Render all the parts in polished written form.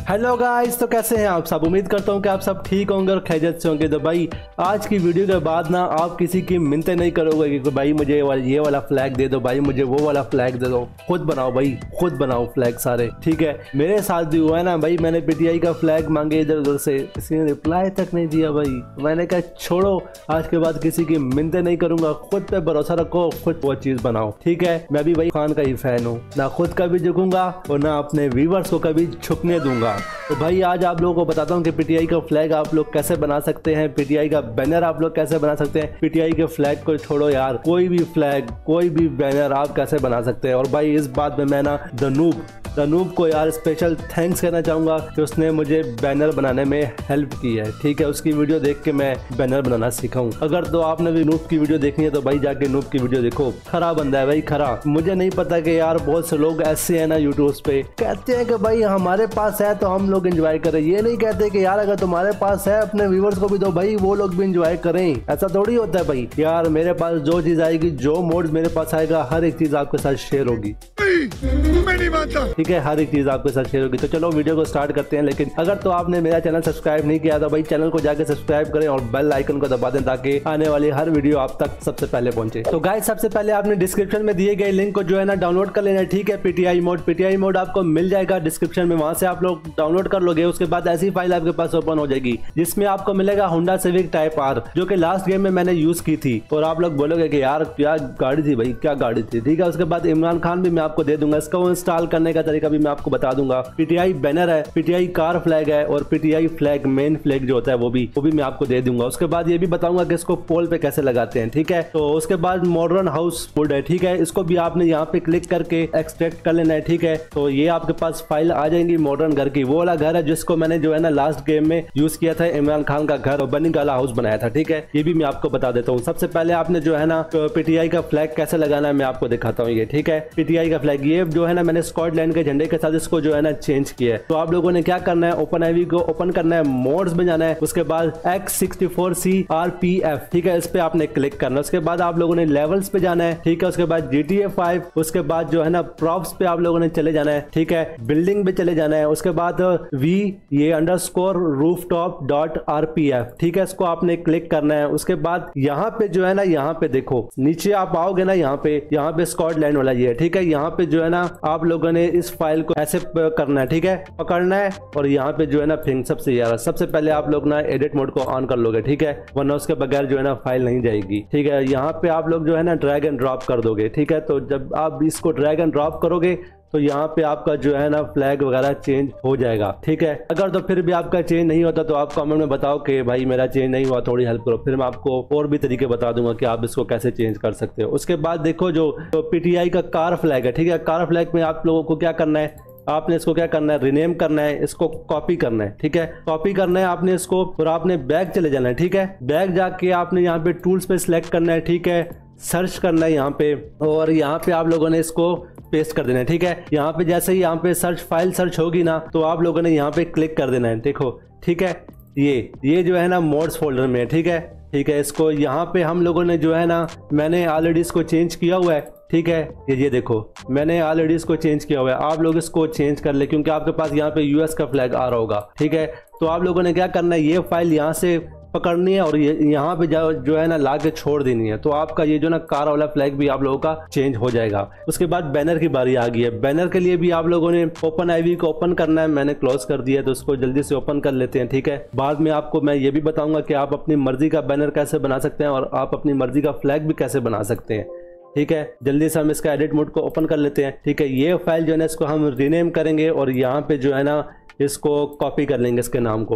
Hello guys, तो कैसे हैं आप सब। उम्मीद करता हूं कि आप सब ठीक होंगे और खैरियत से होंगे। तो भाई आज की वीडियो के बाद ना आप किसी की मिन्नतें नहीं करोगे कि भाई मुझे ये वाला फ्लैग दे दो, भाई मुझे वो वाला फ्लैग दे दो। खुद बनाओ भाई, खुद बनाओ फ्लैग सारे, ठीक है। मेरे साथ भी हुआ है ना भाई, मैंने पीटीआई का फ्लैग मांगे इधर उधर से, किसी ने रिप्लाई तक नहीं दिया भाई। मैंने कहा छोड़ो, आज के बाद किसी की मिन्नतें नहीं करूंगा, खुद पे भरोसा रखो, खुद वो चीज बनाओ, ठीक है। मैं भी भाई खान का ही फैन हूँ, ना खुद कभी झुकूंगा और ना अपने व्यूवर्स को कभी झुकने दूंगा। तो भाई आज आप लोगों को बताता हूँ कि पीटीआई का फ्लैग आप लोग कैसे बना सकते हैं, पीटीआई का बैनर आप लोग कैसे बना सकते हैं। पीटीआई के फ्लैग को छोड़ो यार, कोई भी फ्लैग, कोई भी बैनर आप कैसे बना सकते हैं। और भाई इस बात में मैं ना द नूब को यार स्पेशल थैंक्स कहना चाहूंगा कि उसने मुझे बैनर बनाने में हेल्प की है, ठीक है। उसकी वीडियो देख के मैं बैनर बनाना सीखा हूँ। अगर तो आपने भी नूब की वीडियो देखनी है तो भाई जाके नूब की वीडियो देखो। खरा बंदा है भाई, खरा। मुझे नहीं पता कि यार बहुत से लोग ऐसे हैं ना यूट्यूब पे, कहते हैं कि भाई हमारे पास है तो हम लोग एंजॉय करें। ये नहीं कहते कि यार अगर तुम्हारे पास है अपने व्यूवर्स को भी दो भाई, वो लोग भी एंजॉय करें। ऐसा थोड़ी होता है भाई। यार मेरे पास जो चीज आएगी, जो मोड मेरे पास आएगा, हर एक चीज आपके साथ शेयर होगी, मैं नहीं मानता, ठीक है। हर एक चीज आपके साथ शेयर होगी। तो चलो वीडियो को स्टार्ट करते हैं। लेकिन अगर तो आपने मेरा चैनल सब्सक्राइब नहीं किया तो भाई चैनल को जाके सब्सक्राइब करें और बेल आइकन को दबा दें ताकि आने वाली हर वीडियो आप तक सबसे पहले पहुंचे। तो गाइस सबसे पहले आपने डिस्क्रिप्शन में दिए गए लिंक को जो है ना डाउनलोड कर लेना है, ठीक है। पीटीआई मोड आपको मिल जाएगा डिस्क्रिप्शन में, वहां से आप लोग डाउनलोड कर लोगे। उसके बाद ऐसी फाइल आपके पास ओपन हो जाएगी जिसमें आपको मिलेगा होंडा सिविक टाइप आर, जो कि लास्ट गेम में मैंने यूज की थी। और आप लोग बोलोगे कि यार क्या गाड़ी थी भाई, क्या गाड़ी थी, ठीक है। उसके बाद इमरान खान भी मैं आपको दे दूंगा, इसको इंस्टॉल करने का तरीका भी मैं आपको बता दूंगा। पीटीआई बैनर है, पीटीआई कार फ्लैग है और पीटीआई फ्लैग मेन फ्लैग जो होता है वो भी मैं आपको दे दूंगा। उसके बाद ये भी बताऊंगा कि इसको पोल पे कैसे लगाते हैं, ठीक है। तो उसके बाद मॉडर्न हाउस वुड है, ठीक है। इसको भी आपने यहाँ पे क्लिक करके एक्सट्रैक्ट कर लेना है, ठीक है। तो ये आपके पास फाइल आ जाएंगी मॉडर्न घर की। वो वाला घर है जिसको मैंने जो है ना लास्ट गेम में यूज किया था, इमरान खान का घर और बनी गाला हाउस बनाया था, ठीक है। ये भी मैं आपको बता देता हूँ। सबसे पहले आपने जो है ना पीटीआई का फ्लैग कैसे लगाना है मैं आपको दिखाता हूँ, ये ठीक है। पीटीआई का फ्लैग ये जो है ना मैंने स्कॉटलैंड के झंडे के साथ इसको जो है ना चेंज किया है। तो आप लोगों ने क्या करना है, ओपन आईवी को ओपन करना है, मोड्स में जाना है, उसके बाद X64CRPF, ठीक है, इस पे आपने क्लिक करना है। उसके बाद आप लोगों ने लेवल्स पे जाना है, ठीक है। उसके बाद GTA 5, उसके बाद जो है ना प्रॉप्स पे आप लोगों ने चले जाना है, ठीक है। बिल्डिंग पे चले जाना है, उसके बाद _rooftop.rpf, ठीक है, इसको आपने क्लिक करना है। उसके बाद यहाँ पे जो है ना, यहाँ पे देखो नीचे आप आओगे ना, यहाँ पे स्कॉटलैंड वाला ये है, ठीक है। यहाँ पे जो है ना आप लोगों ने इस फाइल को ऐसे करना है, ठीक है, पकड़ना है और यहाँ पे जो है ना फिंग सबसे पहले आप लोग ना एडिट मोड को ऑन कर लोगे, ठीक है, वरना उसके बगैर जो है ना फाइल नहीं जाएगी, ठीक है। यहाँ पे आप लोग जो है ना ड्रैग एंड ड्रॉप कर दोगे, ठीक है। तो जब आप इसको ड्रैग एंड ड्रॉप करोगे तो यहाँ पे आपका जो है ना फ्लैग वगैरह चेंज हो जाएगा, ठीक है। अगर तो फिर भी आपका चेंज नहीं होता तो आप कमेंट में बताओ कि भाई मेरा चेंज नहीं हुआ, थोड़ी हेल्प करो, फिर मैं आपको और भी तरीके बता दूंगा कि आप इसको कैसे चेंज कर सकते हो। उसके बाद देखो जो पीटीआई का कार फ्लैग है, ठीक है। कार फ्लैग में आप लोगों को क्या करना है, आपने इसको क्या करना है, रिनेम करना है, इसको कॉपी करना है, ठीक है। कॉपी करना है आपने इसको और आपने बैक चले जाना है, ठीक है। बैक जाके आपने यहाँ पे टूल्स पे सिलेक्ट करना है, ठीक है। सर्च करना है यहाँ पे और यहाँ पे आप लोगों ने इसको पेस्ट कर देना है, ठीक है। यहाँ पे जैसे ही यहाँ पे फाइल सर्च होगी ना तो आप लोगों ने यहाँ पे क्लिक कर देना है, देखो, ठीक है। ये जो है ना मोड्स फोल्डर में है, ठीक है, ठीक है। इसको यहाँ पे हम लोगों ने जो है ना, मैंने ऑलरेडी इसको चेंज किया हुआ है, ठीक है। ये देखो मैंने ऑलरेडी इसको चेंज किया हुआ है। आप लोग इसको चेंज कर ले क्योंकि आपके पास यहाँ पे यूएस का फ्लैग आ रहा होगा, ठीक है। तो आप लोगों ने क्या करना है, ये फाइल यहाँ से पकड़नी है और ये यहाँ पे जो है ना ला के छोड़ देनी है। तो आपका ये जो ना कार वाला फ्लैग भी आप लोगों का चेंज हो जाएगा। उसके बाद बैनर की बारी आ गई है। बैनर के लिए भी आप लोगों ने ओपन आईवी को ओपन करना है। मैंने क्लोज कर दिया है तो उसको जल्दी से ओपन कर लेते हैं, ठीक है। बाद में आपको मैं ये भी बताऊंगा कि आप अपनी मर्जी का बैनर कैसे बना सकते हैं और आप अपनी मर्जी का फ्लैग भी कैसे बना सकते हैं, ठीक है। जल्दी से हम इसका एडिट मोड को ओपन कर लेते हैं, ठीक है। ये फाइल जो है ना इसको हम रीनेम करेंगे और यहाँ पे जो है ना इसको कॉपी कर लेंगे, इसके नाम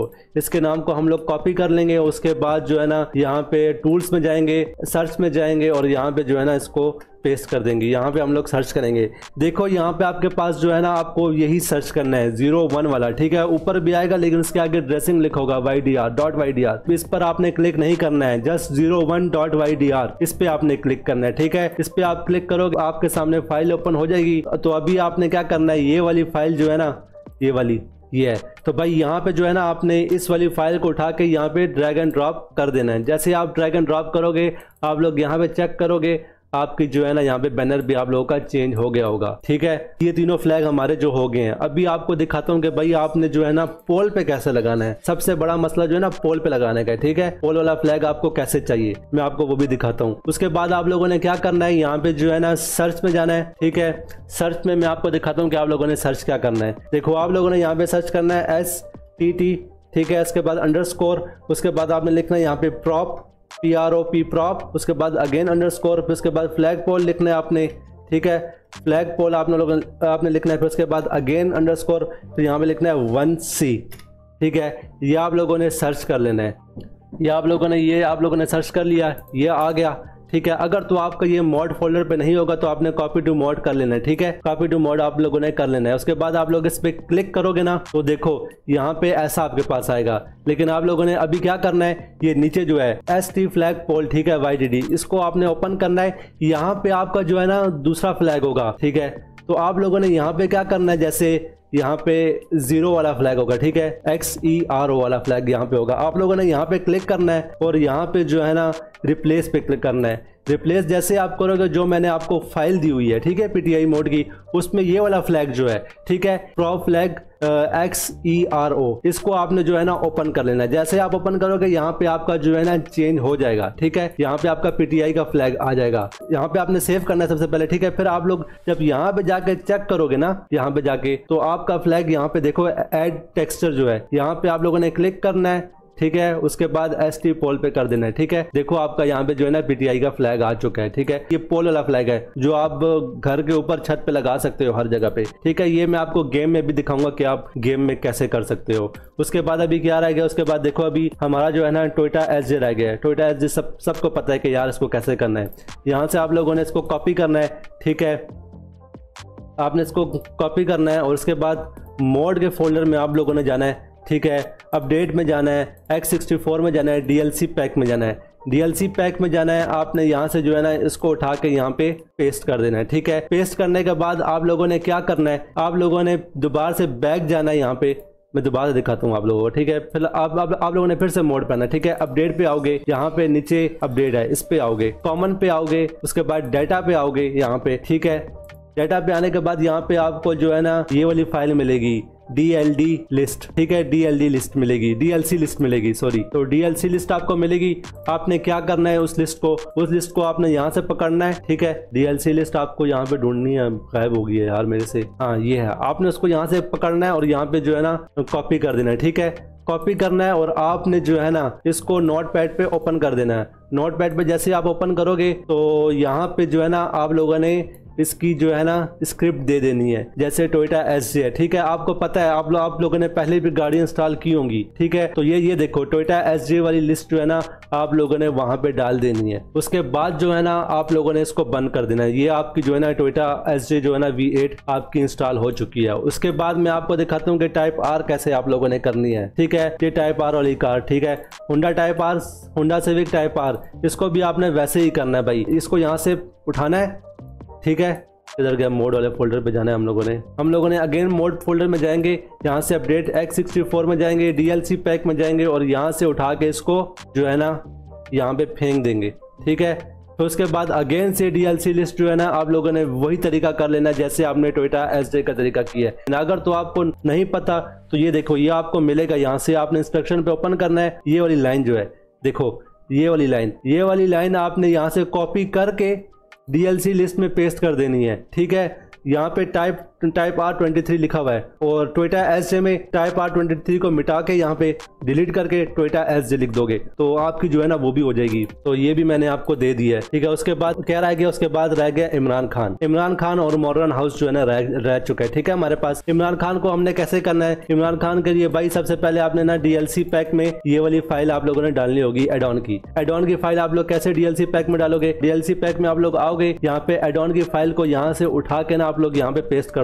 को हम लोग कॉपी कर लेंगे। उसके बाद जो है ना यहाँ पे टूल्स में जाएंगे, सर्च में जाएंगे और यहाँ पे जो है ना इसको पेस्ट कर देंगे। यहाँ पे हम लोग सर्च करेंगे, देखो यहाँ पे आपके पास जो है ना आपको यही सर्च करना है 01 वाला, ठीक है। ऊपर भी आएगा लेकिन उसके आगे ड्रेसिंग लिखा होगा YDR.YDR, इस पर आपने क्लिक नहीं करना है, जस्ट 01.YDR इस पे आपने क्लिक करना है, ठीक है। इस पे आप क्लिक करोगे आपके सामने फाइल ओपन हो जाएगी। तो अभी आपने क्या करना है, ये वाली फाइल जो है ना, ये वाली ये है, तो भाई यहाँ पे जो है ना आपने इस वाली फाइल को उठा के यहाँ पे ड्रैग एंड ड्रॉप कर देना है। जैसे आप ड्रैग एंड ड्रॉप करोगे आप लोग यहाँ पे चेक करोगे आपकी जो है ना यहाँ पे बैनर भी आप लोगों का चेंज हो गया होगा। ठीक है, ये तीनों फ्लैग हमारे जो हो गए हैं। अभी आपको दिखाता हूँ कि भाई आपने जो है ना पोल पे कैसे लगाना है। सबसे बड़ा मसला जो है ना पोल पे लगाने का है। ठीक है, पोल वाला फ्लैग आपको कैसे चाहिए मैं आपको वो भी दिखाता हूँ। उसके बाद आप लोगों ने क्या करना है, यहाँ पे जो है ना सर्च में जाना है। ठीक है, सर्च में मैं आपको दिखाता हूँ कि आप लोगों ने सर्च क्या करना है। देखो आप लोगों ने यहाँ पे सर्च करना है STT। ठीक है, इसके बाद अंडरस्कोर, उसके बाद आपने लिखना है यहाँ पे प्रॉप, PROP प्रॉप, उसके बाद अगेन अंडरस्कोर, फिर उसके बाद फ्लैग पोल लिखना है आपने। ठीक है, फ्लैग पोल आपने लिखना है, फिर उसके बाद अगेन अंडरस्कोर, फिर यहाँ पे लिखना है 1C। ठीक है, ये आप लोगों ने सर्च कर लेना है। ये आप लोगों ने सर्च कर लिया, ये आ गया। ठीक है, अगर तो आपका ये मॉड फोल्डर पे नहीं होगा तो आपने कॉपी टू मॉड कर लेना है। ठीक है, कॉपी टू मॉड आप लोगों ने कर लेना है। उसके बाद आप लोग इस पे क्लिक करोगे ना तो देखो यहाँ पे ऐसा आपके पास आएगा। लेकिन आप लोगों ने अभी क्या करना है, ये नीचे जो है ST फ्लैग पोल, ठीक है, YDD, इसको आपने ओपन करना है। यहाँ पे आपका जो है ना दूसरा फ्लैग होगा। ठीक है, तो आप लोगों ने यहाँ पे क्या करना है, जैसे यहाँ पे 0 वाला फ्लैग होगा। ठीक है, XERO वाला फ्लैग यहाँ पे होगा। आप लोगों ने यहाँ पे क्लिक करना है और यहाँ पे जो है ना रिप्लेस पे क्लिक करना है। रिप्लेस जैसे आप करोगे, जो मैंने आपको फाइल दी हुई है, ठीक है, PTI मोड की, उसमें ये वाला फ्लैग जो है, ठीक है, प्रॉप फ्लैग XERO, इसको आपने जो है ना ओपन कर लेना है। जैसे आप ओपन करोगे यहाँ पे आपका जो है ना चेंज हो जाएगा। ठीक है, यहाँ पे आपका PTI का फ्लैग आ जाएगा। यहाँ पे आपने सेव करना है सबसे पहले। ठीक है, फिर आप लोग जब यहाँ पे जाके चेक करोगे ना, यहाँ पे जाके, तो आपका फ्लैग यहाँ पे देखो ऐड टेक्सचर जो है, यहाँ पे आप लोगों ने क्लिक करना है। ठीक है, उसके बाद ST पोल पे कर देना है। ठीक है, देखो आपका यहाँ पे जो है ना PTI का फ्लैग आ चुका है। ठीक है, ये पोल वाला फ्लैग है जो आप घर के ऊपर छत पे लगा सकते हो हर जगह पे। ठीक है, ये मैं आपको गेम में भी दिखाऊंगा कि आप गेम में कैसे कर सकते हो। उसके बाद अभी क्या रह गया, उसके बाद देखो अभी हमारा जो है ना टोयोटा SJ रह गया है। टोयोटा SJ सबको पता है कि यार इसको कैसे करना है। यहाँ से आप लोगों ने इसको कॉपी करना है। ठीक है, आपने इसको कॉपी करना है और उसके बाद मोड के फोल्डर में आप लोगों ने जाना है। ठीक है, अपडेट में जाना है, X64 में जाना है, DLC पैक में जाना है। DLC पैक में जाना है, आपने यहाँ से जो है ना इसको उठा के यहाँ पे पेस्ट कर देना है। ठीक है, पेस्ट करने के बाद आप लोगों ने क्या करना है, आप लोगों ने दोबारा से बैक जाना है। यहाँ पे मैं दोबारा दिखाता हूँ आप लोगों को। ठीक है, फिर आप लोगों ने फिर से मोड पे आना है। ठीक है, अपडेट पे आओगे, यहाँ पे नीचे अपडेट है, इस पे आओगे, कॉमन पे आओगे, उसके बाद डाटा पे आओगे यहाँ पे। ठीक है, डाटा पे आने के बाद यहाँ पे आपको जो है ना ये वाली फाइल मिलेगी, DLD लिस्ट। ठीक है, DLD लिस्ट मिलेगी, DLC लिस्ट मिलेगी, सॉरी। तो DLC लिस्ट आपको मिलेगी। आपने क्या करना है, उस लिस्ट को आपने यहाँ से पकड़ना है। ठीक है, DLC लिस्ट आपको यहाँ पे ढूंढनी है, गायब हो गई है यार मेरे से। हाँ, ये है, आपने उसको यहाँ से पकड़ना है और यहाँ पे जो है ना कॉपी कर देना है। ठीक है, कॉपी करना है और आपने जो है ना इसको नोटपैड पे ओपन कर देना है। नोटपैड पे जैसे आप ओपन करोगे तो यहाँ पे जो है ना आप लोगों ने इसकी जो है ना स्क्रिप्ट दे देनी है, जैसे टोयोटा SJ है। ठीक है, आपको पता है, आप लोगों ने पहले भी गाड़ी इंस्टॉल की होंगी। ठीक है, तो ये देखो टोयोटा SJ वाली लिस्ट जो है ना आप लोगों ने वहां पे डाल देनी है। उसके बाद जो है ना आप लोगों ने इसको बंद कर देना है। ये आपकी जो है ना टोयोटा SJ जो है ना V8 आपकी इंस्टॉल हो चुकी है। उसके बाद मैं आपको दिखाता हूँ कि टाइप R कैसे आप लोगों ने करनी है। ठीक है, ये टाइप R वाली कार, ठीक है, Honda type R, Honda Civic type R, इसको भी आपने वैसे ही करना है भाई। इसको यहाँ से उठाना है। ठीक है, इधर गया मोड वाले फोल्डर पे जाना है हम लोगों ने अगेन मोड फोल्डर में जाएंगे, यहाँ से अपडेट X64 में जाएंगे, DLC पैक में जाएंगे और यहाँ से उठा के इसको जो है ना यहाँ पे फेंक देंगे। ठीक है, तो उसके बाद अगेन से DLC लिस्ट जो है ना आप लोगों ने वही तरीका कर लेना जैसे आपने टोयोटा SJ का तरीका किया है। अगर तो आपको नहीं पता तो ये देखो, ये आपको मिलेगा, यहाँ से आपने इंस्ट्रक्शन पे ओपन करना है। ये वाली लाइन जो है, देखो ये वाली लाइन आपने यहाँ से कॉपी करके DLC लिस्ट में पेस्ट कर देनी है। ठीक है, यहाँ पे टाइप R23 लिखा हुआ है और टोयोटा SJ में टाइप R23 को मिटा के यहाँ पे डिलीट करके टोयोटा SJ लिख दोगे तो आपकी जो है ना वो भी हो जाएगी। तो ये भी मैंने आपको दे दी है। ठीक है, उसके बाद क्या रह गया, उसके बाद रह गया इमरान खान और मॉडर्न हाउस जो है ना रह चुका है। ठीक है, हमारे पास इमरान खान को हमने कैसे करना है, इमरान खान के लिए भाई सबसे पहले आपने ना DLC पैक में ये वाली फाइल आप लोगों ने डालनी होगी, एडॉन की फाइल। आप लोग कैसे DLC पैक में डालोगे, DLC पैक में आप लोग आओगे, यहाँ पे एडॉन की फाइल को यहाँ से उठा के ना आप लोग यहाँ पे पेस्ट कर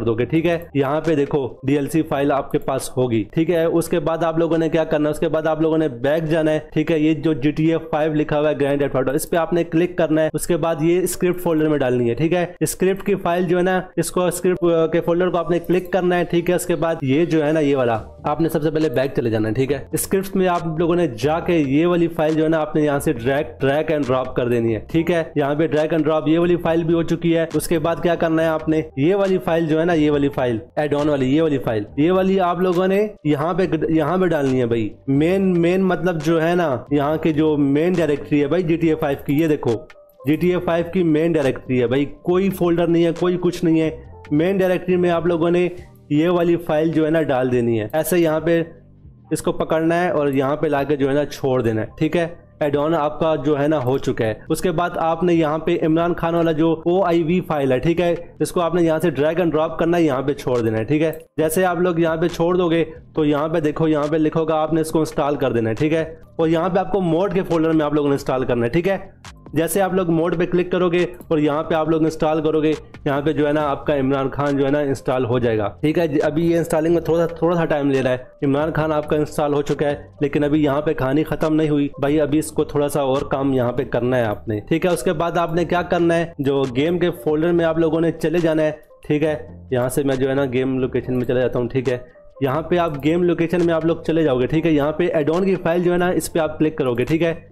दोगे, ठीक है। यहाँ पे देखो DLC फाइल आपके पास होगी, ठीक है। उसके बाद आप लोगों ने क्या करना है, उसके बाद आप लोगों ने बैक जाना है, ठीक है। ये जो GTA 5 लिखा हुआ है ग्रैंड थेफ्ट ऑटो, इस पे आपने क्लिक करना है। उसके बाद ये स्क्रिप्ट फोल्डर में डालनी है, ठीक है। स्क्रिप्ट की फाइल जो है ना, इसको स्क्रिप्ट के फोल्डर को आपने क्लिक करना है, ठीक है। उसके बाद ये जो है ना, ये वाला आपने सबसे पहले बैक चले जाना है, ठीक है। स्क्रिप्ट में आप लोगों ने जाके ये वाली फाइल जो है ना, आपने यहाँ से ड्रैग एंड ड्रॉप कर देनी है, ठीक है। यहाँ पे ड्रैग एंड ड्रॉप ये वाली फाइल भी हो चुकी है। उसके बाद क्या करना है, आपने ये वाली फाइल जो है ना, ये वाली फाइल एड ऑन वाली, ये वाली फाइल, ये वाली आप लोगों ने यहाँ पे डालनी है भाई। मेन मतलब जो है ना, यहाँ की जो मेन डायरेक्टरी है भाई GTA 5 की, ये देखो GTA 5 की मेन डायरेक्टरी है भाई। कोई फोल्डर नहीं है, कोई कुछ नहीं है। मेन डायरेक्टरी में आप लोगों ने ये वाली फाइल जो है ना डाल देनी है। ऐसे यहाँ पे इसको पकड़ना है और यहाँ पे लाके जो है ना छोड़ देना है, ठीक है। एड ऑन आपका जो है ना हो चुका है। उसके बाद आपने यहाँ पे इमरान खान वाला जो OIV फाइल है, ठीक है, इसको आपने यहाँ से ड्रैग एंड ड्रॉप करना है, यहाँ पे छोड़ देना है, ठीक है। जैसे आप लोग यहाँ पे छोड़ दोगे तो यहाँ पे देखो, यहाँ पे लिखोगा आपने इसको इंस्टॉल कर देना है, ठीक है। और यहाँ पे आपको मोड के फोल्डर में आप लोगों ने इंस्टॉल करना है, ठीक है। जैसे आप लोग मोड पे क्लिक करोगे और यहाँ पे आप लोग इंस्टॉल करोगे, यहाँ पे जो है ना आपका इमरान खान जो है ना इंस्टॉल हो जाएगा, ठीक है। अभी ये इंस्टॉलिंग में थोड़ा सा टाइम ले रहा है। इमरान खान आपका इंस्टॉल हो चुका है, लेकिन अभी यहाँ पे कहानी खत्म नहीं हुई भाई। अभी इसको थोड़ा सा और काम यहाँ पे करना है आपने, ठीक है। उसके बाद आपने क्या करना है, जो गेम के फोल्डर में आप लोगों ने चले जाना है, ठीक है। यहाँ से मैं जो है ना गेम लोकेशन में चले जाता हूँ, ठीक है। यहाँ पे आप गेम लोकेशन में आप लोग चले जाओगे, ठीक है। यहाँ पे एड ऑन की फाइल जो है ना, इस पे आप क्लिक करोगे, ठीक है।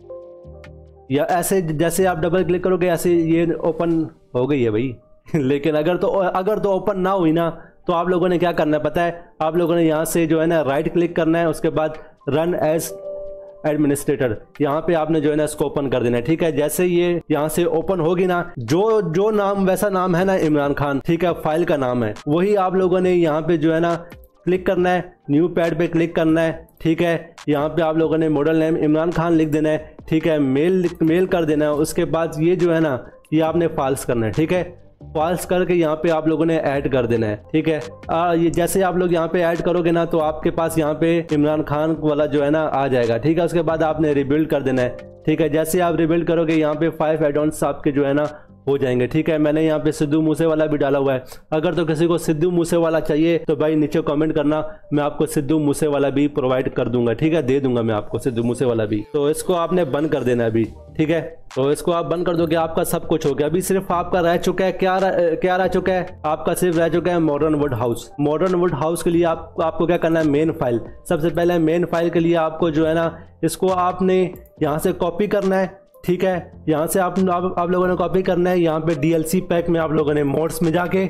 या ऐसे जैसे आप डबल क्लिक करोगे ऐसे ये ओपन हो गई है भाई लेकिन अगर तो ओपन ना हुई ना, तो आप लोगों ने क्या करना है पता है, आप लोगों ने यहाँ से जो है ना राइट क्लिक करना है। उसके बाद रन एज एडमिनिस्ट्रेटर, यहाँ पे आपने जो है ना इसको ओपन कर देना है, ठीक है। जैसे ये यहाँ से ओपन होगी ना, जो नाम वैसा नाम है ना इमरान खान, ठीक है, फाइल का नाम है वही आप लोगों ने यहाँ पे जो है ना क्लिक करना है। न्यू पैड पे क्लिक करना है, ठीक है। यहाँ पे आप लोगों ने मॉडल नेम इमरान खान लिख देना है, ठीक है। मेल कर देना है। उसके बाद ये जो है ना, ये आपने फॉल्स करना है, ठीक है। फॉल्स करके यहाँ पे आप लोगों ने ऐड कर देना है, ठीक है। ये जैसे आप लोग यहाँ पे ऐड करोगे ना, तो आपके पास यहाँ पे इमरान खान वाला जो है ना आ जाएगा, ठीक है। उसके बाद आपने रिबिल्ड कर देना है, ठीक है। जैसे आप रिबिल्ड करोगे यहाँ पे 5 एड ऑन्स आपके जो है ना हो जाएंगे, ठीक है। मैंने यहाँ पे सिद्धू मूसेवाला भी डाला हुआ है। अगर तो किसी को सिद्धू मूसेवाला चाहिए तो भाई नीचे कमेंट करना, मैं आपको सिद्धू मूसेवाला भी प्रोवाइड कर दूंगा, ठीक है। दे दूंगा मैं आपको सिद्धू मूसेवाला भी। तो इसको आपने बंद कर देना अभी, ठीक है। तो इसको आप बंद कर दोगे, आपका सब कुछ हो गया। अभी सिर्फ आपका रह चुका है क्या रह चुका है, आपका सिर्फ रह चुका है modern wood house. Modern wood house के लिए आपको क्या करना है, मेन फाइल। सबसे पहले मेन फाइल के लिए आपको जो है ना, इसको आपने यहाँ से कॉपी करना है, ठीक है। यहाँ से आप लोगों ने कॉपी करना है। यहाँ पे DLC पैक में आप लोगों ने मोड्स में जाके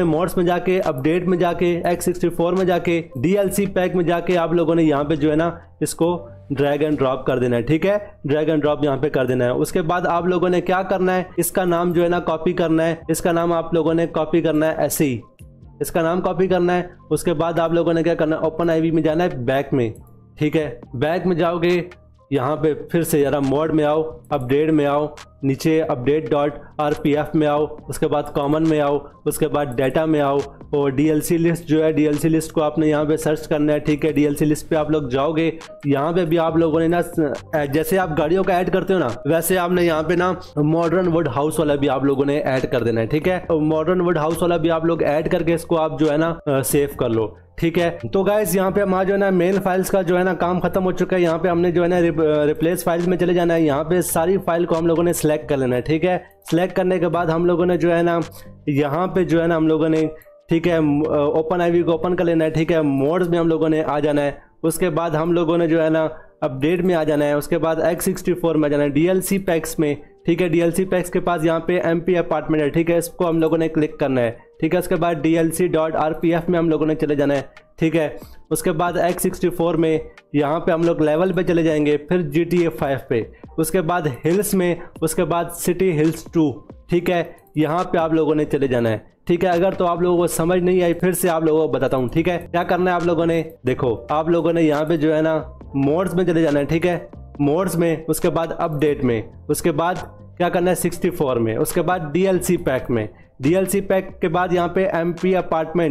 अपडेट में जाके X64 में जाके DLC पैक में जाके आप लोगों ने यहाँ पे जो है ना इसको ड्रैग एंड ड्रॉप कर देना है, ठीक है। ड्रैग एंड ड्रॉप यहाँ पे कर देना है। उसके बाद आप लोगों ने क्या करना है, इसका नाम जो है ना कॉपी करना है। इसका नाम आप लोगों ने कॉपी करना है ऐसे ही, इसका नाम कॉपी करना है। उसके बाद आप लोगों ने क्या करना है, OpenIV में जाना है, बैक में, ठीक है। बैक में जाओगे, यहाँ पे फिर से जरा मोड में आओ, अपडेट में आओ, नीचे update.rpf में आओ, उसके बाद कॉमन में आओ, उसके बाद डाटा में आओ और DLC लिस्ट जो है, DLC लिस्ट को आपने यहाँ पे सर्च करना है, ठीक है। DLC लिस्ट पे आप लोग जाओगे, यहाँ पे भी आप लोगों ने ना जैसे आप गाड़ियों का ऐड करते हो ना, वैसे आपने यहाँ पे ना मॉडर्न वुड हाउस वाला भी आप लोगों ने ऐड कर देना है, ठीक है। मॉडर्न वुड हाउस वाला भी आप लोग ऐड करके इसको आप जो है ना सेव कर लो, ठीक है। तो गाइस यहाँ पे हमारा जो है ना मेन फाइल्स का जो है ना काम खत्म हो चुका है। यहाँ पे हमने जो है ना रिप्लेस फाइल्स में चले जाना है। यहाँ पे सारी फाइल को हम लोगों ने सिलेक्ट कर लेना है, ठीक है। सिलेक्ट करने के बाद हम लोगों ने जो है ना यहाँ पे जो है ना हम लोगों ने, ठीक है, OpenIV को ओपन कर लेना है, ठीक है। मोड्स में हम लोगों ने आ जाना है। उसके बाद हम लोगों ने जो है ना अपडेट में आ जाना है। उसके बाद X64 में जाना है, DLC पैक्स में, ठीक है। DLC पैक्स के पास यहाँ पे MP अपार्टमेंट है, ठीक है। इसको हम लोगों ने क्लिक करना है, ठीक है। उसके बाद DLC.rpf में हम लोगों ने चले जाना है, ठीक है। उसके बाद X64 में यहाँ पे हम लोग लेवल पे चले जाएंगे, फिर GTA 5 पे, उसके बाद हिल्स में, उसके बाद सिटी हिल्स 2, ठीक है। यहाँ पे आप लोगों ने चले जाना है, ठीक है। अगर तो आप लोगों को समझ नहीं आई, फिर से आप लोगों को बताता हूँ, ठीक है। क्या करना है आप लोगों ने, देखो आप लोगों ने यहाँ पे जो है ना मोड्स में चले जाना है, ठीक है। मोड्स में, उसके बाद अपडेट में, उसके बाद क्या करना है 64 में, उसके बाद DLC पैक में, DLC पैक के बाद यहाँ पे MP अपार्टमेंट,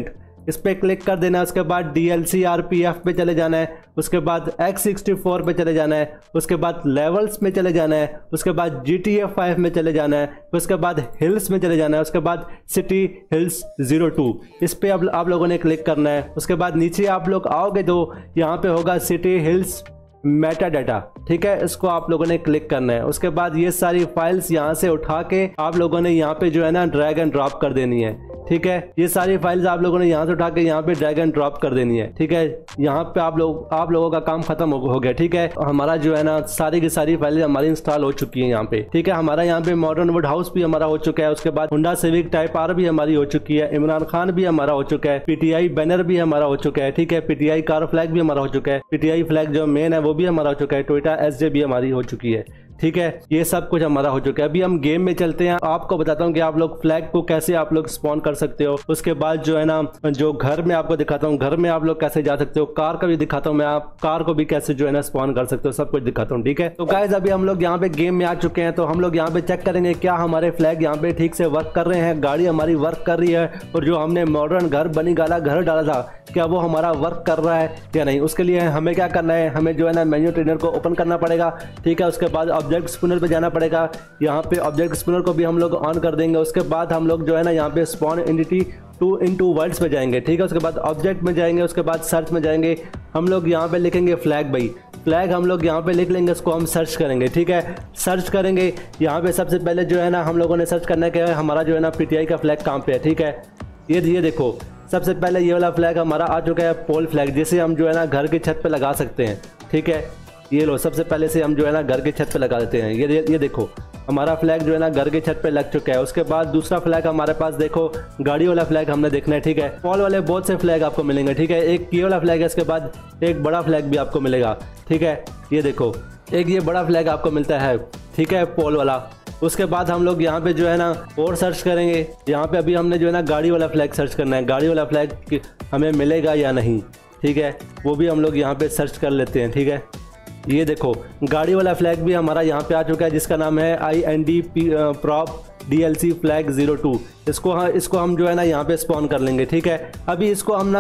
इस पर क्लिक कर देना है। उसके बाद DLC RPF पे चले जाना है, उसके बाद X64 पे चले जाना है, उसके बाद लेवल्स में चले जाना है, उसके बाद GTA 5 में चले जाना है, उसके बाद हिल्स में चले जाना है, उसके बाद सिटी हिल्स 02 इस पे अब आप लोगों ने क्लिक करना है। उसके बाद नीचे आप लोग आओगे तो यहाँ पे होगा सिटी हिल्स मेटा डाटा, ठीक है, इसको आप लोगों ने क्लिक करना है। उसके बाद ये सारी फाइल्स यहाँ से उठा के आप लोगों ने यहाँ पे जो है ना ड्रैग एंड ड्रॉप कर देनी है, ठीक है। ये सारी फाइल्स आप लोगों ने यहाँ से उठा के यहाँ पे ड्रैग एंड ड्रॉप कर देनी है, ठीक है। यहाँ पे आप लोगों का काम खत्म हो गया, ठीक है। हमारा जो है ना सारी की सारी फाइलें हमारी इंस्टॉल हो चुकी है यहाँ पे, ठीक है। हमारा यहाँ पे मॉडर्न वुड हाउस भी हमारा हो चुका है, उसके बाद होंडा सिविक टाइप R भी हमारी हो चुकी है, इमरान खान भी हमारा हो चुका है, PTI बैनर भी हमारा हो चुका है, ठीक है। PTI कार फ्लैग भी हमारा हो चुका है, PTI फ्लैग जो मेन है वो भी हमारा हो चुका है, टोयोटा SJ भी हमारी हो चुकी है, ठीक है। ये सब कुछ हमारा हो चुका है। अभी हम गेम में चलते हैं, आपको बताता हूँ कि आप लोग फ्लैग को कैसे आप लोग स्पॉन कर सकते हो। उसके बाद जो है ना जो घर में आपको दिखाता हूँ, घर में आप लोग कैसे जा सकते हो, कार का भी दिखाता हूँ मैं, आप कार को भी कैसे जो है ना स्पॉन कर सकते हो, सब कुछ दिखाता हूँ, ठीक है। तो गाइस अभी हम लोग यहाँ पे गेम में आ चुके हैं, तो हम लोग यहाँ पे चेक करेंगे क्या हमारे फ्लैग यहाँ पे ठीक से वर्क कर रहे हैं, गाड़ी हमारी वर्क कर रही है, और जो हमने मॉडर्न घर बनी गाला घर डाला था क्या वो हमारा वर्क कर रहा है या नहीं। उसके लिए हमें क्या करना है, हमें जो है ना मेन्यू ट्रेनर को ओपन करना पड़ेगा, ठीक है। उसके बाद ऑब्जेक्ट स्पिनर पे जाना पड़ेगा, यहाँ पे ऑब्जेक्ट स्पिनर को भी हम लोग ऑन कर देंगे। उसके बाद हम लोग जो है ना यहाँ पे स्पॉन एंटिटी 2 into वर्ड्स पे जाएंगे, ठीक है। उसके बाद ऑब्जेक्ट में जाएंगे, उसके बाद सर्च में जाएंगे, हम लोग यहाँ पे लिखेंगे फ्लैग भाई, फ्लैग हम लोग यहाँ पे लिख लेंगे, इसको हम सर्च करेंगे, ठीक है। सर्च करेंगे यहाँ पे सबसे पहले जो है ना हम लोगों ने सर्च करना है कि हमारा जो है ना PTI का फ्लैग कहाँ पे है, ठीक है। ये देखो सबसे पहले ये वाला फ्लैग हमारा आ चुका है, पोल फ्लैग, जिसे हम जो है ना घर की छत पे लगा सकते हैं, ठीक है। ये लो सबसे पहले से हम जो है ना घर की छत पे लगा देते हैं। ये देखो हमारा फ्लैग जो है ना घर की छत पे लग चुका है। उसके बाद दूसरा फ्लैग हमारे पास देखो गाड़ी वाला फ्लैग हमने देखना है, ठीक है। पॉल वाले बहुत से फ्लैग आपको मिलेंगे, ठीक है। एक ये वाला फ्लैग है, इसके बाद एक बड़ा फ्लैग भी आपको मिलेगा, ठीक है। ये देखो एक ये बड़ा फ्लैग आपको मिलता है, ठीक है, पोल वाला। उसके बाद हम लोग यहाँ पे जो है ना और सर्च करेंगे, यहाँ पे अभी हमने जो है ना गाड़ी वाला फ्लैग सर्च करना है, गाड़ी वाला फ्लैग हमें मिलेगा या नहीं, ठीक है, वो भी हम लोग यहाँ पे सर्च कर लेते हैं, ठीक है। ये देखो गाड़ी वाला फ्लैग भी हमारा यहाँ पे आ चुका है, जिसका नाम है IND prop DLC फ्लैग 02। इसको हम जो है ना यहाँ पे स्पॉन कर लेंगे, ठीक है। अभी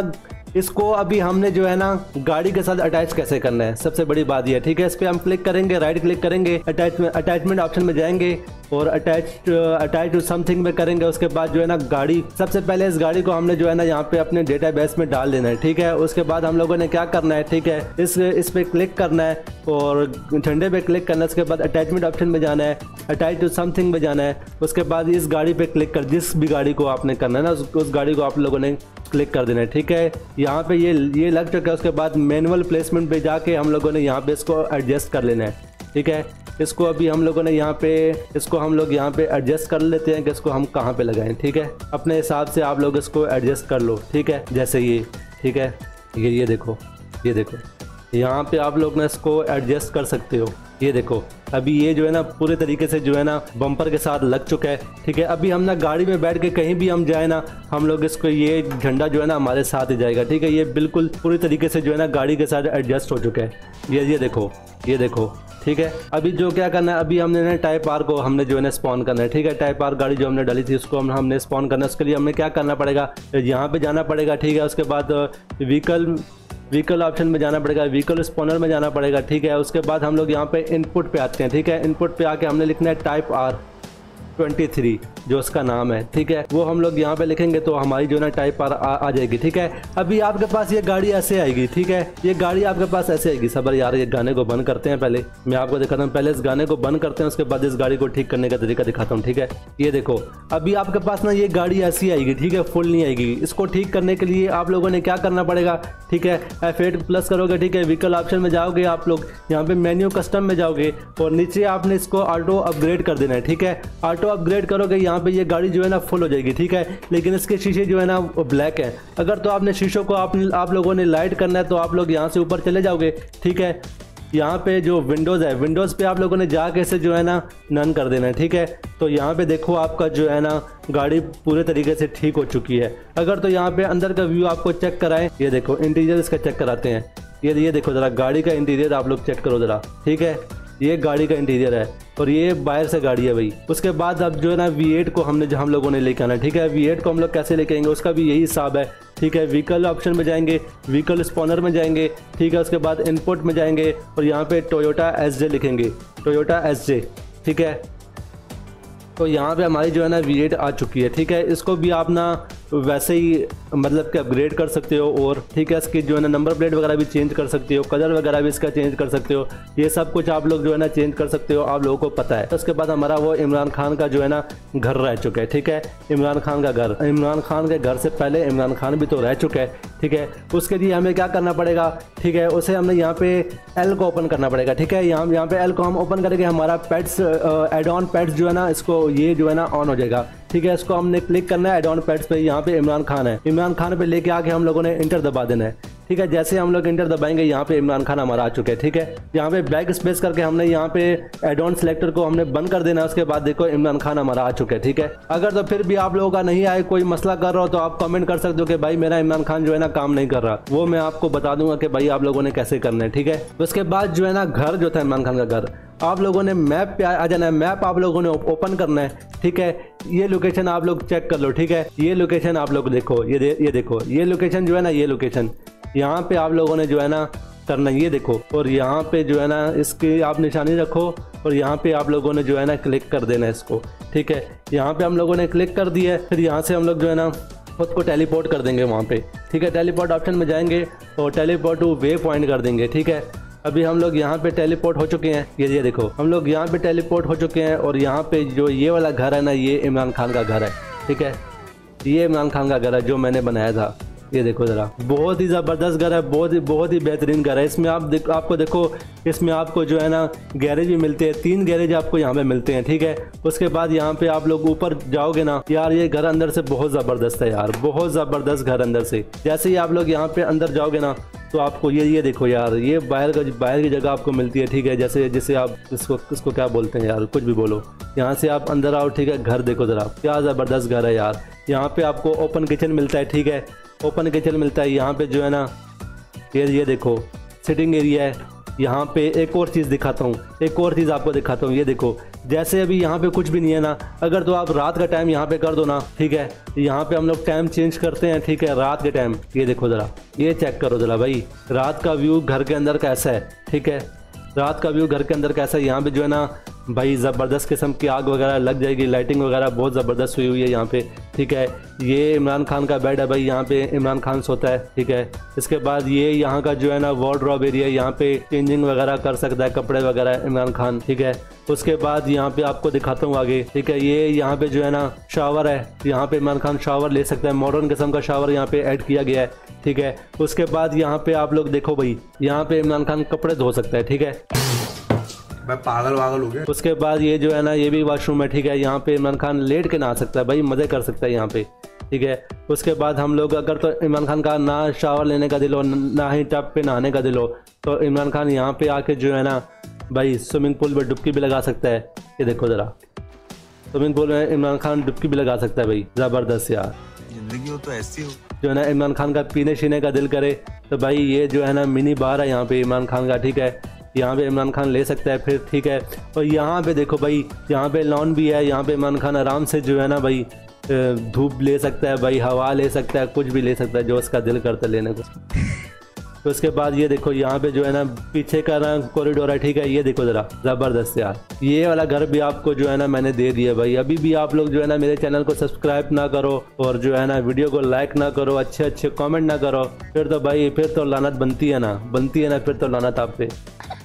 इसको अभी हमने जो है ना गाड़ी के साथ अटैच कैसे करना है, सबसे बड़ी बात यह, ठीक है। इस पर हम क्लिक करेंगे, राइट क्लिक करेंगे, अटैचमेंट ऑप्शन में जाएंगे और अटैच टू समथिंग में करेंगे। उसके बाद जो है ना गाड़ी, सबसे पहले इस गाड़ी को हमने जो है ना यहाँ पे अपने डेटाबेस में डाल देना है, ठीक है। उसके बाद हम लोगों ने क्या करना है, ठीक है, इस पे क्लिक करना है और झंडे पे क्लिक करना है। उसके बाद अटैचमेंट ऑप्शन में जाना है, अटैच टू समथिंग में जाना है। उसके बाद इस गाड़ी पे क्लिक कर, जिस भी गाड़ी को आपने करना है ना उस गाड़ी को आप लोगों ने क्लिक कर देना है, ठीक है। यहाँ पे ये लग चुका है। उसके बाद मैनुअल प्लेसमेंट पे जाके हम लोगों ने यहाँ पे इसको एडजस्ट कर लेना है, ठीक है। इसको अभी हम लोगों ने यहाँ पे एडजस्ट कर लेते हैं कि इसको हम कहाँ पे लगाएं, ठीक है। अपने हिसाब से आप लोग इसको एडजस्ट कर लो, ठीक है, जैसे ये, ठीक है। ये देखो यहाँ पे आप लोग ना इसको एडजस्ट कर सकते हो। ये देखो अभी ये जो है ना पूरे तरीके से जो है ना बम्पर के साथ लग चुका है, ठीक है। अभी हम ना गाड़ी में बैठ के कहीं भी हम जाए ना, हम लोग इसको, ये झंडा जो है ना हमारे साथ ही जाएगा, ठीक है। ये बिल्कुल पूरी तरीके से जो है ना गाड़ी के साथ एडजस्ट हो चुका है। ये देखो, ठीक है। अभी जो क्या करना है, अभी हमने ना टाइप R को हमने जो है ना स्पॉन करना है, ठीक है। टाइप R गाड़ी जो हमने डाली थी उसको हमने स्पॉन करना है। उसके लिए हमें क्या करना पड़ेगा, यहाँ पे जाना पड़ेगा, ठीक है। उसके बाद व्हीकल ऑप्शन में जाना पड़ेगा, व्हीकल स्पॉनर में जाना पड़ेगा, ठीक है। उसके बाद हम लोग यहाँ पे इनपुट पे आते हैं, ठीक है। इनपुट पे आके हमने लिखना है टाइप R23 जो उसका नाम है, ठीक है। वो हम लोग यहाँ पे लिखेंगे तो हमारी जो ना टाइप R आ जाएगी, ठीक है। अभी आपके पास ये गाड़ी ऐसे आएगी, ठीक है। ये गाड़ी आपके पास ऐसे आएगी। सबर यार, ये गाने को बंद करते हैं, पहले मैं आपको दिखाता हूँ। पहले इस गाने को बंद करते हैं, उसके बाद इस गाड़ी को ठीक करने का तरीका दिखाता हूँ, ठीक है। ये देखो अभी आपके पास ना ये गाड़ी ऐसी आएगी, ठीक है, फुल नहीं आएगी। इसको ठीक करने के लिए आप लोगों ने क्या करना पड़ेगा, ठीक है, F8 प्लस करोगे, ठीक है। व्हीकल ऑप्शन में जाओगे, आप लोग यहाँ पे मेन्यू कस्टम में जाओगे और नीचे आपने इसको ऑटो अपग्रेड कर देना है, ठीक है। ऑटो अपग्रेड करोगे, यहाँ पे ये गाड़ी जो है ना फुल हो जाएगी, ठीक है। लेकिन इसके शीशे जो है ना वो ब्लैक है। अगर तो आपने शीशों को आप लोगों ने लाइट करना है तो आप लोग यहाँ से ऊपर चले जाओगे, ठीक है। यहाँ पे जो विंडोज़ है, विंडोज़ पे आप लोगों ने जाके इसे जो है ना नन कर देना है, ठीक है। तो यहाँ पे देखो आपका जो है ना गाड़ी पूरे तरीके से ठीक हो चुकी है। अगर तो यहाँ पे अंदर का व्यू आपको चेक कराएं, ये देखो इंटीरियर इसका चेक कराते हैं। ये देखो ज़रा गाड़ी का इंटीरियर आप लोग चेक करो ज़रा, ठीक है। ये गाड़ी का इंटीरियर है और ये बाहर से गाड़ी है भाई। उसके बाद अब जो है ना V8 को हम लोगों ने लेके आना है, ठीक है। V8 को हम लोग कैसे लेके आएंगे उसका भी यही हिसाब है। ठीक है। व्हीकल ऑप्शन में जाएंगे, व्हीकल स्पॉनर में जाएंगे, ठीक है। उसके बाद इनपुट में जाएंगे और यहाँ पे टोयोटा एसजे लिखेंगे, टोयोटा एसजे, ठीक है। तो यहाँ पे हमारी जो है ना V8 आ चुकी है, ठीक है। इसको भी आप ना वैसे ही मतलब कि अपग्रेड कर सकते हो और ठीक है, इसकी जो है ना नंबर प्लेट वगैरह भी चेंज कर सकते हो, कलर वगैरह भी इसका चेंज कर सकते हो, ये सब कुछ आप लोग जो है ना चेंज कर सकते हो, आप लोगों को पता है। तो उसके बाद हमारा वो इमरान खान का जो है ना घर रह चुका है, ठीक है। इमरान खान का घर, इमरान खान के घर से पहले इमरान खान भी तो रह चुका है, ठीक है। उसके लिए हमें क्या करना पड़ेगा, ठीक है, उसे हमने यहाँ पे एल को ओपन करना पड़ेगा, ठीक है। यहाँ पे एल को हम ओपन करेंगे, हमारा पेट्स एड ऑन पेट्स जो है ना इसको ये जो है ना ऑन हो जाएगा, ठीक है। इसको हमने क्लिक करना है एड ऑन पेट्स पे, यहाँ पे इमरान खान है, इमरान खान पे लेके आके हम लोगों ने इंटर दबा देना है, ठीक है। जैसे हम लोग इंटर दबाएंगे यहाँ पे इमरान खान हमारा आ चुका है, ठीक है। यहाँ पे बैक स्पेस करके हमने यहाँ पे एड ऑन सिलेक्टर को हमने बंद कर देना है। उसके बाद देखो इमरान खान हमारा आ चुका है, ठीक है। अगर तो फिर भी आप लोगों का नहीं आए, कोई मसला कर रहा हो तो आप कमेंट कर सकते हो कि भाई मेरा इमरान खान जो है ना काम नहीं कर रहा, वो मैं आपको बता दूंगा कि भाई आप लोगों ने कैसे करना है, ठीक है। उसके बाद जो है ना घर जो था इमरान खान का घर, आप लोगों ने मैप पे आ जाना है, मैप आप लोगों ने ओपन करना है, ठीक है। ये लोकेशन आप लोग चेक कर लो, ठीक है। ये लोकेशन आप लोग देखो, ये देखो ये लोकेशन जो है ना, ये लोकेशन यहाँ पे आप लोगों ने जो है ना करना, ये देखो। और यहाँ पे जो है ना इसकी आप निशानी रखो और यहाँ पे आप लोगों ने जो है ना क्लिक कर देना है इसको, ठीक है। यहाँ पे हम लोगों ने क्लिक कर दिया है। फिर यहाँ से हम लोग जो है ना खुद को टेलीपोर्ट कर देंगे वहाँ पे, ठीक है। टेलीपोर्ट ऑप्शन में जाएंगे और टेलीपोर्ट टू वे पॉइंट कर देंगे, ठीक है। अभी हम लोग यहाँ पे टेलीपोर्ट हो चुके हैं, ये देखो हम लोग यहाँ पे टेलीपोर्ट हो चुके हैं। और यहाँ पे जो ये वाला घर है ना, ये इमरान खान का घर है, ठीक है। ये इमरान खान का घर है जो मैंने बनाया था, ये देखो ज़रा, बहुत ही ज़बरदस्त घर है, बहुत ही बेहतरीन घर है। इसमें आपको देखो, इसमें आपको जो है ना गैरेज भी मिलते हैं, 3 गैरेज आपको यहाँ पे मिलते हैं, ठीक है। उसके बाद यहाँ पे आप लोग ऊपर जाओगे ना यार, ये घर अंदर से बहुत ज़बरदस्त है यार, बहुत ज़बरदस्त घर अंदर से। जैसे ही आप लोग यहाँ पे अंदर जाओगे ना तो आपको ये देखो यार, ये बाहर की जगह आपको मिलती है, ठीक है। जैसे आप इसको क्या बोलते हैं यार, कुछ भी बोलो। यहाँ से आप अंदर आओ, ठीक है। घर देखो ज़रा, क्या ज़बरदस्त घर है यार। यहाँ पे आपको ओपन किचन मिलता है, ठीक है, ओपन किचन मिलता है। यहाँ पे जो है ना ये देखो सिटिंग एरिया है। यहाँ पे एक और चीज़ दिखाता हूँ, एक और चीज़ आपको दिखाता हूँ, ये देखो। जैसे अभी यहाँ पे कुछ भी नहीं है ना, अगर तो आप रात का टाइम यहाँ पे कर दो ना, ठीक है। यहाँ पे हम लोग टाइम चेंज करते हैं, ठीक है, रात के टाइम। ये देखो ज़रा, ये चेक करो ज़रा भाई, रात का व्यू घर के अंदर कैसा है, ठीक है। रात का व्यू घर के अंदर कैसा है। यहाँ पे जो है ना भाई ज़बरदस्त किस्म की आग वगैरह लग जाएगी, लाइटिंग वगैरह बहुत ज़बरदस्त हुई है यहाँ पे, ठीक है। ये इमरान खान का बेड है भाई, यहाँ पे इमरान खान सोता है, ठीक है। इसके बाद ये यहाँ का जो है ना वार्डरोब एरिया, यहाँ पे चेंजिंग वगैरह कर सकता है, कपड़े वगैरह इमरान खान, ठीक है। उसके बाद यहाँ पे आपको दिखाता हूँ आगे, ठीक है। ये यहाँ पे जो है ना शावर है, यहाँ पे इमरान खान शावर ले सकता है, मॉडर्न किस्म का शावर यहाँ पे ऐड किया गया है, ठीक है। उसके बाद यहाँ पे आप लोग देखो भाई, यहाँ पे इमरान खान कपड़े धो सकता है, ठीक है। मैं पागल हो गया। उसके बाद ये जो है ना ये भी वॉशरूम है, ठीक है। यहाँ पे इमरान खान लेट के नहा सकता है भाई, मज़े कर सकता है यहाँ पे, ठीक है। उसके बाद हम लोग अगर तो इमरान खान का ना शावर लेने का दिल हो, ना ही टब पे नहाने का दिल हो, तो इमरान खान यहाँ पे आके जो है ना भाई स्विमिंग पूल में डुबकी भी लगा सकता है। ये देखो ज़रा, स्विमिंग पूल में इमरान खान डुबकी भी लगा सकता है भाई, ज़बरदस्त यार। जिंदगी हो तो ऐसी हो। जो है ना इमरान खान का पीने शीने का दिल करे तो भाई ये जो है ना मिनी बार है यहाँ पे इमरान खान का, ठीक है। यहाँ पे इमरान खान ले सकता है फिर, ठीक है। और यहाँ पे देखो भाई, यहाँ पे लॉन भी है, यहाँ पे इमरान खान आराम से जो है ना भाई धूप ले सकता है भाई, हवा ले सकता है, कुछ भी ले सकता है जो उसका दिल करता है लेने को। तो उसके बाद ये देखो यहाँ पे जो है ना पीछे का ना कॉरिडोर है, ठीक है। ये देखो ज़रा, ज़बरदस्त यार। ये वाला घर भी आपको जो है ना मैंने दे दिया भाई। अभी भी आप लोग जो है ना मेरे चैनल को सब्सक्राइब ना करो और जो है ना वीडियो को लाइक ना करो, अच्छे कमेंट ना करो, फिर तो भाई फिर तो लानत बनती है ना, फिर तो लानत आप पे।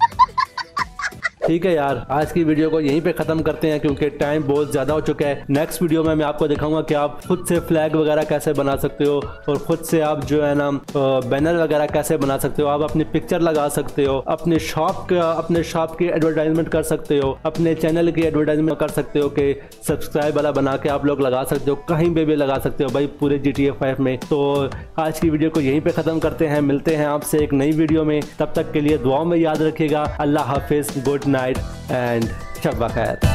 ठीक है यार, आज की वीडियो को यहीं पे ख़त्म करते हैं क्योंकि टाइम बहुत ज़्यादा हो चुका है। नेक्स्ट वीडियो में मैं आपको दिखाऊंगा कि आप खुद से फ्लैग वगैरह कैसे बना सकते हो और खुद से आप जो है ना बैनर वगैरह कैसे बना सकते हो। आप अपनी पिक्चर लगा सकते हो, अपने शॉप की एडवर्टाइजमेंट कर सकते हो, अपने चैनल की एडवर्टाइजमेंट कर सकते हो कि सब्सक्राइब वाला बना के आप लोग लगा सकते हो, कहीं पे भी लगा सकते हो भाई पूरे GTA 5 में। तो आज की वीडियो को यहीं पे ख़त्म करते हैं, मिलते हैं आपसे एक नई वीडियो में। तब तक के लिए दुआओं में याद रखिएगा। अल्लाह हाफिज़, गुड नाइट एंड शब बखैर।